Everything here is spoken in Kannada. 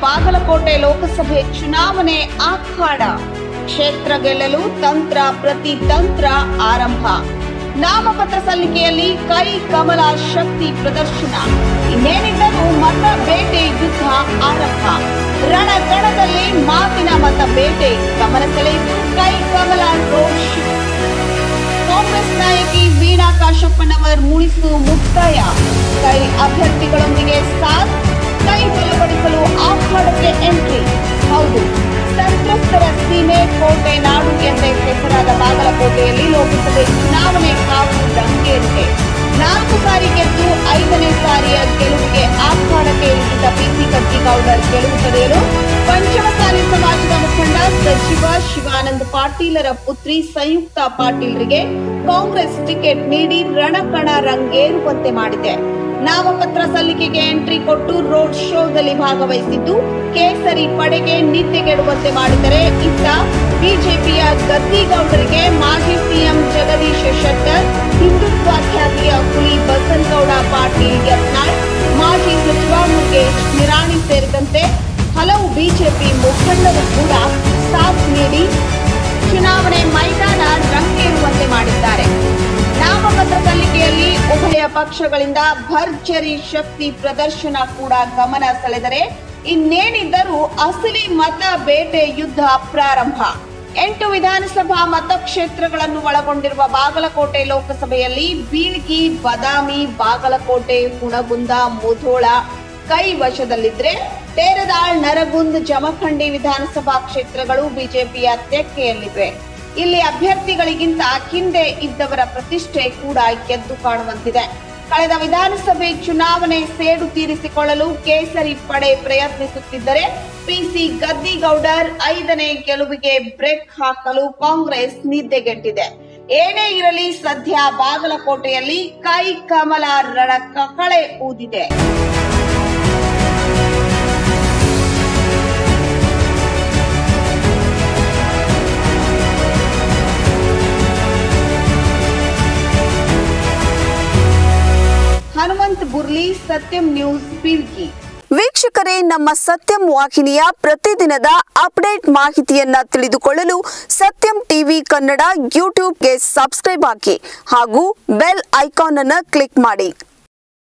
ಬಾಗಲಕೋಟೆ ಲೋಕಸಭೆ ಚುನಾವಣೆ ಅಖಾಡ. ಕ್ಷೇತ್ರ ಗೆಲ್ಲಲು ತಂತ್ರ ಪ್ರತಿತಂತ್ರ ಆರಂಭ. ನಾಮಪತ್ರ ಸಲ್ಲಿಕೆಯಲ್ಲಿ ಕೈ ಕಮಲ ಶಕ್ತಿ ಪ್ರದರ್ಶನ. ಇನ್ನೇನಿದ್ದರೂ ಮತ ಬೇಟೆ ಯುದ್ಧ ಆರಂಭ. ರಣಕಣದಲ್ಲಿ ಮಾತಿನ ಮತ ಬೇಟೆ ಗಮನ ಸೆಳೆಯಿತು ಕೈ ಕಮಲ ರೋಡ್ ಶೋ. ಕಾಂಗ್ರೆಸ್ ನಾಯಕಿ ವೀಣಾ ಕಾಶಪ್ಪನವರ್ ಮುನಿಸು ಮುಕ್ತಾಯ. ಕೈ ಅಭ್ಯರ್ಥಿಗಳೊಂದಿಗೆ ಸಾಥ್. ಕೈ ಬಲಪಡಿಸಲು ಅಖಾಡಕ್ಕೆ ಎಂಟ್ರಿ. ಹೌದು, ಸಂತ್ರಸ್ತರ ಸೀಮೆ ಕೋಟೆ ನಾಡು ಎಂದೇ ಹೆಸರಾದ ಬಾಗಲಕೋಟೆಯಲ್ಲಿ ಲೋಕಸಭೆ ಚುನಾವಣೆ ಕಾವು ರಂಗೇರಿದೆ. 4 ಸಾರಿ ಗೆದ್ದು 5ನೇ ಸಾರಿಯ ಗೆಲುವಿಗೆ ಅಖಾಡಕ್ಕೆ ಇಳಿದ ಪಿಸಿ ಗದ್ದಿಗೌಡರ್ ಗೆಲುವು ಪಡೆಯಲು ಪಂಚಮಸಾಲಿ ಸಮಾಜದ ಮುಖಂಡ ಸಚಿವ ಶಿವಾನಂದ ಪಾಟೀಲರ ಪುತ್ರಿ ಸಂಯುಕ್ತ ಪಾಟೀಲ್ರಿಗೆ ಕಾಂಗ್ರೆಸ್ ಟಿಕೆಟ್ ನೀಡಿ ರಣಕಣ ರಂಗೇರುವಂತೆ ಮಾಡಿದೆ. ನಾಮಪತ್ರ ಸಲ್ಲಿಕೆಗೆ ಎಂಟ್ರಿ ಕೊಟ್ಟು ರೋಡ್ ಶೋದಲ್ಲಿ ಭಾಗವಹಿಸಿದ್ದು ಕೇಸರಿ ಪಡೆಗೆ ನಿದ್ದೆಗೆಡುವಂತೆ ಮಾಡಿದರೆ, ಇತ್ತ ಬಿಜೆಪಿಯ ಗದ್ದಿಗೌಡರಿಗೆ ಮಾಜಿ ಸಿಎಂ ಜಗದೀಶ್ ಶೆಟ್ಟರ್, ಹಿಂದುತ್ವ ಖ್ಯಾತಿಯ ಹುಲಿ ಬಸನಗೌಡ ಪಾಟೀಲ್ ಯತ್ನಾಳ್, ಮಾಜಿ ಸಚಿವ ಮುರುಗೇಶ್ ನಿರಾಣಿ ಸೇರಿದಂತೆ ಹಲವು ಬಿಜೆಪಿ ಮುಖಂಡರು ಕೂಡ ಸಾಥ್ ನೀಡಿ ಚುನಾವಣೆ ಮೈದಾನ ರಂಗೇರುವಂತೆ ಮಾಡಿದ್ದಾರೆ. ನಾಮಪತ್ರ ಸಲ್ಲಿಕೆಯಲ್ಲಿ ಉಭಯ ಪಕ್ಷಗಳಿಂದ ಭರ್ಜರಿ ಶಕ್ತಿ ಪ್ರದರ್ಶನ ಕೂಡ ಗಮನ ಸೆಳೆದರೆ, ಇನ್ನೇನಿದ್ದರೂ ಅಸಲಿ ಮತ ಬೇಟೆ ಯುದ್ಧ ಪ್ರಾರಂಭ. 8 ವಿಧಾನಸಭಾ ಮತಕ್ಷೇತ್ರಗಳನ್ನು ಒಳಗೊಂಡಿರುವ ಬಾಗಲಕೋಟೆ ಲೋಕಸಭೆಯಲ್ಲಿ ಬೀಳ್ಗಿ, ಬದಾಮಿ, ಬಾಗಲಕೋಟೆ, ಹುಣಗುಂದ, ಮುಧೋಳ ಕೈ ವಶದಲ್ಲಿದ್ರೆ, ತೇರದಾಳ್, ನರಗುಂದ್, ಜಮಖಂಡಿ ವಿಧಾನಸಭಾ ಕ್ಷೇತ್ರಗಳು ಬಿಜೆಪಿಯ ತೆಕ್ಕೆಯಲ್ಲಿವೆ. ಇಲ್ಲಿ ಅಭ್ಯರ್ಥಿಗಳಿಗಿಂತ ಹಿಂದೆ ಇದ್ದವರ ಪ್ರತಿಷ್ಠೆ ಕೂಡ ಎದ್ದು ಕಾಣುವಂತಿದೆ. ಕಳೆದ ವಿಧಾನಸಭೆ ಚುನಾವಣೆ ಸೇಡು ತೀರಿಸಿಕೊಳ್ಳಲು ಕೇಸರಿ ಪಡೆ ಪ್ರಯತ್ನಿಸುತ್ತಿದ್ದರೆ, ಪಿಸಿ ಗದ್ದಿಗೌಡರ್ 5ನೇ ಗೆಲುವಿಗೆ ಬ್ರೇಕ್ ಹಾಕಲು ಕಾಂಗ್ರೆಸ್ ನಿದ್ದೆಗೆಟ್ಟಿದೆ. ಏನೇ ಇರಲಿ, ಸದ್ಯ ಬಾಗಲಕೋಟೆಯಲ್ಲಿ ಕೈ ಕಮಲ ರಣ ಕಕಳೆ ಊದಿದೆ. ಹನುಮಂತ್ ಬುರ್ಲಿ, ಸತ್ಯಂ ನ್ಯೂಸ್, ಬೀಳ್ಗಿ. ವೀಕ್ಷಕರೇ, ನಮ್ಮ ಸತ್ಯಂ ವಾಹಿನಿಯ ಪ್ರತಿದಿನದ ಅಪ್ಡೇಟ್ ಮಾಹಿತಿಯನ್ನ ತಿಳಿದುಕೊಳ್ಳಲು ಸತ್ಯಂ ಟಿವಿ ಕನ್ನಡ ಯೂಟ್ಯೂಬ್ಗೆ ಸಬ್ಸ್ಕ್ರೈಬ್ ಆಗಿ ಹಾಗೂ ಬೆಲ್ ಐಕಾನ್ ಅನ್ನು ಕ್ಲಿಕ್ ಮಾಡಿ.